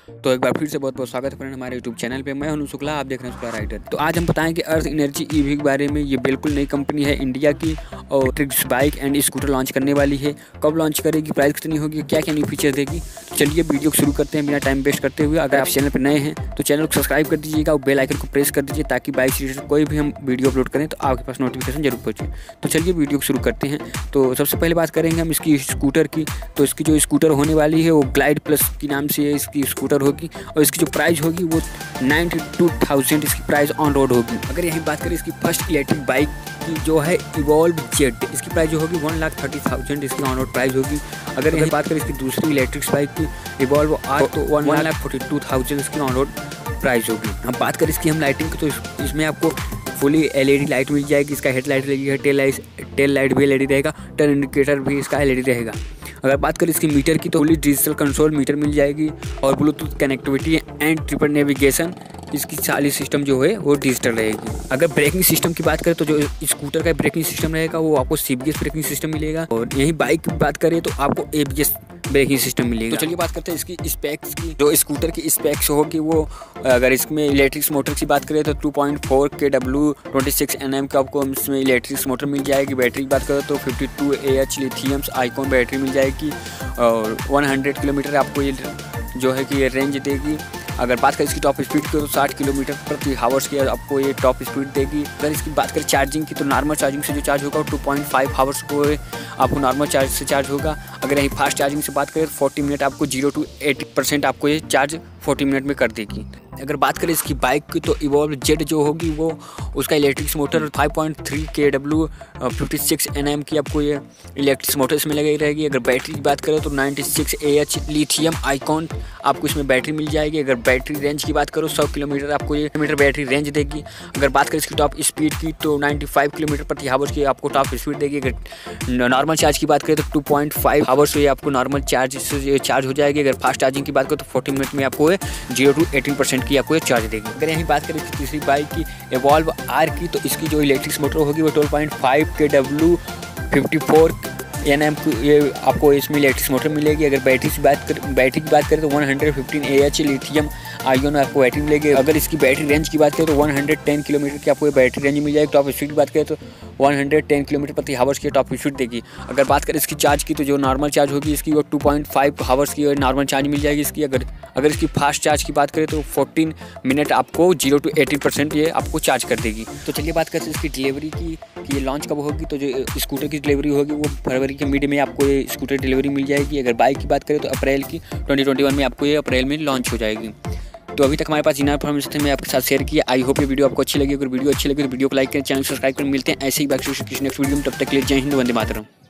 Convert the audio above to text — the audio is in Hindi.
तो एक बार फिर से बहुत बहुत स्वागत है फ्रेंड हमारे यूट्यूब चैनल पे। मैं हूं शुक्ला, आप देख रहे हैं शुक्ला राइडर। तो आज हम बताएंगे अर्थ एनर्जी ईवी के बारे में। ये बिल्कुल नई कंपनी है इंडिया की और electric bike and scooter launch करने वाली है। कब लॉन्च करेगी, प्राइस कितनी होगी, क्या क्या न्यू फीचर देगी। तो चलिए वीडियो को शुरू करते हैं बिना टाइम वेस्ट करते हुए। अगर आप चैनल पर नए हैं तो चैनल को सब्सक्राइब कर दीजिएगा और बेल आइकन को प्रेस कर दीजिए ताकि बाइक से रिलेटेड कोई भी हम वीडियो अपलोड करें तो आपके पास नोटिफिकेशन जरूर पहुँचे। तो चलिए वीडियो को शुरू करते हैं। तो सबसे पहले बात करेंगे हम इसकी स्कूटर की। तो इसकी जो स्कूटर होने वाली है वो ग्लाइड प्लस के नाम से इसकी स्कूटर होगी और इसकी जो प्राइस होगी वो 92,000 इसकी प्राइस ऑन रोड होगी। अगर यही बात करें इसकी फर्स्ट इलेक्ट्रिक बाइक की जो है इवॉल्व जेड, इसकी प्राइस जो होगी 1,30,000 इसकी ऑन रोड प्राइस होगी। अगर यही बात करें इसकी दूसरी इलेक्ट्रिक बाइक की इवॉल्व आर तो 1,42,000 इसकी ऑन रोड प्राइस होगी। अब बात करें इसकी हम लाइटिंग की तो इसमें आपको फुली एलईडी लाइट मिल जाएगी। इसका हेडलाइट लगेगा, टेल लाइट भी एलईडी रहेगा, टर्न इंडिकेटर भी इसका एलईडी रहेगा। अगर बात करें इसकी मीटर की तो फुली डिजिटल कंट्रोल मीटर मिल जाएगी और bluetooth connectivity and triple navigation इसकी सारी सिस्टम जो है वो डिजिटल रहेगी। अगर ब्रेकिंग सिस्टम की बात करें तो जो स्कूटर का ब्रेकिंग सिस्टम रहेगा वो आपको सीबीएस ब्रेकिंग सिस्टम मिलेगा और यही बाइक की बात करें तो आपको एबीएस ब्रेकिंग सिस्टम मिलेगा। तो चलिए बात करते हैं इसकी स्पेक्स की। जो स्कूटर की स्पेक्स होगी वो अगर इसमें इलेक्ट्रिक मोटर की बात करें तो 2.4 kW 26 Nm का आपको इसमें इलेक्ट्रिक मोटर मिल जाएगी। बैटरी की बात करें तो 52 Ah लिथियम आइकॉन बैटरी मिल जाएगी और 100 किलोमीटर आपको ये जो है कि ये रेंज देगी। अगर बात करें इसकी टॉप स्पीड की तो 60 किलोमीटर प्रति हावर्स की आपको ये टॉप स्पीड देगी। अगर इसकी बात करें चार्जिंग की तो नॉर्मल चार्जिंग से जो चार्ज होगा वो 2.5 हावर्स को आपको नॉर्मल चार्ज से चार्ज होगा। अगर यही फास्ट चार्जिंग से बात करें 40 मिनट आपको 0 to 80% आपको ये चार्ज 40 मिनट में कर देगी। अगर बात करें इसकी बाइक की तो इवॉल्व जेड जो होगी वो उसका इलेक्ट्रिक मोटर 5.3 kW 56 Nm की आपको ये इलेक्ट्रिक मोटर इसमें लगी रहेगी। अगर बैटरी की बात करें तो 96 Ah लिथियम आइकॉन आपको इसमें बैटरी मिल जाएगी। अगर बैटरी रेंज की बात करो 100 किलोमीटर आपको ये किलोमीटर बैटरी रेंज देगी। अगर बात करें इसकी टॉप स्पीड की तो 95 किलोमीटर प्रति हावर्स की आपको टॉप स्पीड देगी। अगर नॉर्मल चार्ज की बात करें तो 2.5 हावर्स ये आपको नॉर्मल चार्ज से चार्ज हो जाएगी। अगर फास्ट चार्जिंग की बात करें तो 40 मिनट में आपको 0 to 18% की आपको ये चार्ज देगी। अगर यही बात करें तीसरी बाइक की इवॉल्व आर की तो इसकी जो इलेक्ट्रिक मोटर होगी वो 12.5 kW 54 Nm की ये आपको इसमें इलेक्ट्रिक मोटर मिलेगी। अगर बैटरी की बात करें तो 115 Ah लिथियम आयन आपको बैटरी मिलेगी। अगर इसकी बैटरी रेंज की बात करें तो 110 किलोमीटर की आपको बैटरी रेंज मिल जाएगी। टॉप स्पीड की बात करें तो 110 किलोमीटर प्रति हावर्स की टॉप स्पीड देगी। अगर बात करें इसकी चार्ज की तो जो नॉर्मल चार्ज होगी इसकी वो 2.5 हावर्स की नॉर्मल चार्ज मिल जाएगी इसकी। अगर इसकी फास्ट चार्ज की बात करें तो 14 मिनट आपको 0 to 18% ये आपको चार्ज कर देगी। तो चलिए बात करते हैं इसकी डिलीवरी की कि ये लॉन्च कब होगी। तो जो स्कूटर की डिलीवरी होगी वो फरवरी के मिड में आपको ये स्कूटर डिलीवरी मिल जाएगी। अगर बाइक की बात करें तो अप्रैल की 2021 में आपको ये अप्रैल में लॉन्च हो जाएगी। तो अभी तक हमारे पास इतना इन्फॉर्मेशन मैं आपके साथ शेयर किया। आई होप ये वीडियो आपको अच्छी लगी। अगर वीडियो अच्छी लगी तो वीडियो को लाइक करें, चैनल सब्सक्राइब करें। मिलते हैं ऐसे ही बाइक किसी नेक्स्ट वीडियो में, तब तक के लिए जय हिंद, वंदे मातरम।